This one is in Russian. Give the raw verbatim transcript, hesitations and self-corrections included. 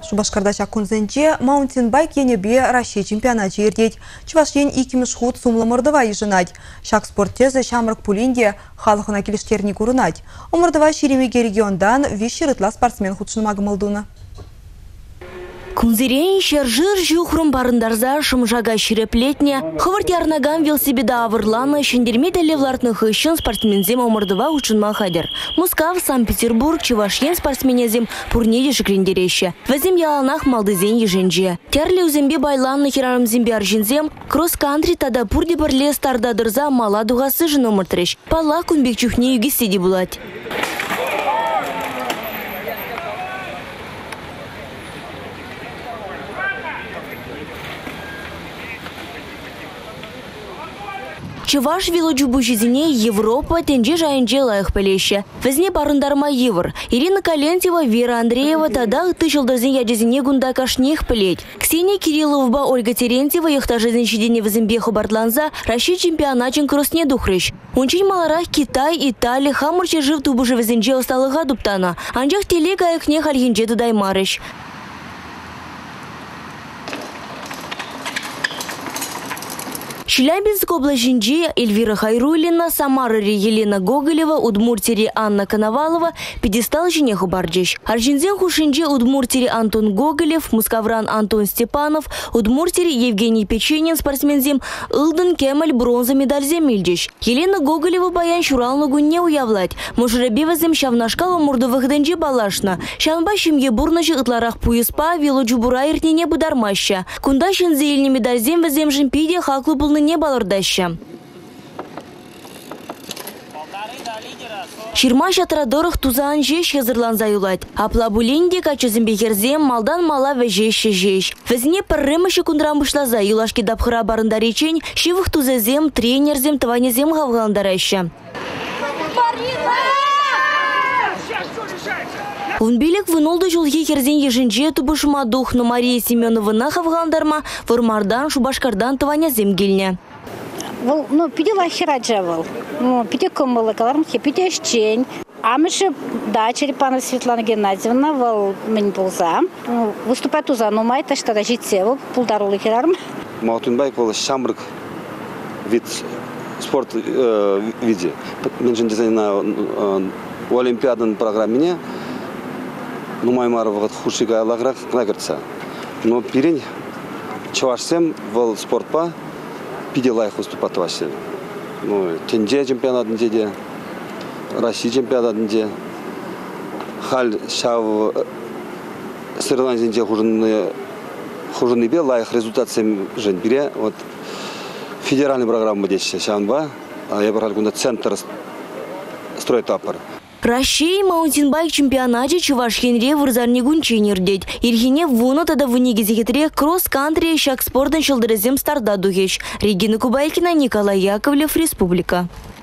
Шубашкарда чакунзенче маунтинбайк енебе Россия чемпионат ердеть. Чувашен икимеш худ сумлы мордова еженать. Шак спорттезе шамрак пулинде халықына келіштерні көрінать. Омырдова шеремеге региондан вещерытла спортсмен худшынмагы мылдуна. Кунзирен шержир жухрум барындарза шымжага ширеплетне, хывырт ярнаган велсибеда авырланы шендерме левлартных ищен спортсмензем омырдыва учынма хадер. Мускав, Санкт-Петербург, Чувашен спортсменезем пурнеде шикрендереща. Вазем яланах малдызен еженже. Терли узембе байланны херарымзембе аржинзем, кросс-кантри тада пурде бірле стардадырза мала дуғасы жын омыртырыш. Пала кунбек чухне югестеди булать. Чуваш велоджубу жезине Европа тенже жайынже лайық пелеще. Візне барындарма евр. Ирина Калентьева, Вера Андреева тада тышылдырзен ядезине гунда кашнех пелеть. Ксения Кирилловба, Ольга Терентьева яхта жезеншедене візімбе хабартланза Россия чемпионатчен кросне духрыш. Унчин маларах Китай, Италия, хамырче жив тубыжы візенже осталыға дуптана. Анжақ теле кайықне хальхинже даймарыш. Челябинск облачинче Эльвира Хайрулина, Самара Елена Гоголева, Удмуртири Анна Коновалова, пьедестал женеху барджиш. Аржинзен хушинче Удмуртири Антон Гоголев, Мускавран Антон Степанов, Удмуртири Евгений Печенин, спортсмензем, Илден Кемаль бронза медаль земельдиш. Елена Гоголева баян шуралнугу не уявлять. Мужеребевазем шавнашкала мурдовых денджи балашна. Шанбашим ебурнажи итларах пуеспа, велоджубура иртнине будармаща. Кунда шензеильни медаль земвазем жемпиде хаклу был не балырдаща. Ширма шатрадорых тузан жеш хезырлан заюлать. Апла булинде качызымбе херзем малдан мала вежеше жеш. Везне пыррымышы кундрамышла заюлашки дапхыра барындаричень, шивых тузезем, тренерзем, тванезем гавгаландараща. Унбилек вынулды жулги херзен еженже тубышыма духну Мария Семеновна хавгаландарма, Вурмардан, Шубашкардан тванезем гильня. Ну, пидела хераджавал. Ну, пиде коммала калармхе, пиде щень. А мы же, да, Черепанова Светлана Геннадьевна, вол мен полза. Выступать туза, но май таш тогда житсево, пулдарулы херарм. Маунтинбайк был шамрак вид спорт виде. Мен же на олимпиадной программе. Ну, мой марват хушига лаграх нагерца. Но пирень чувашсем вол спортпа. Пиделайх выступать вообще. Ну, тенже чемпионат неде, Россия чемпионат неде. Халь шав соревнования неде хуженые хуженые бе лайх результат сем жен бире. Вот федеральная программа здесь шанба. А я брал куда центр строит аппар. Россия маунтинбайк чемпионате Чувашхенре вырзарни гунчинердеть. Ирхине вуно тада вниге зихитре кросс-кантри шаг спортын шылдырызем старда дугеш. Регина Кубайкина, Николай Яковлев, Республика.